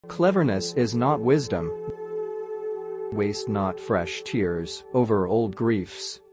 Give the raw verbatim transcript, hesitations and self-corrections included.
Cleverness is not wisdom. Waste not fresh tears over old griefs.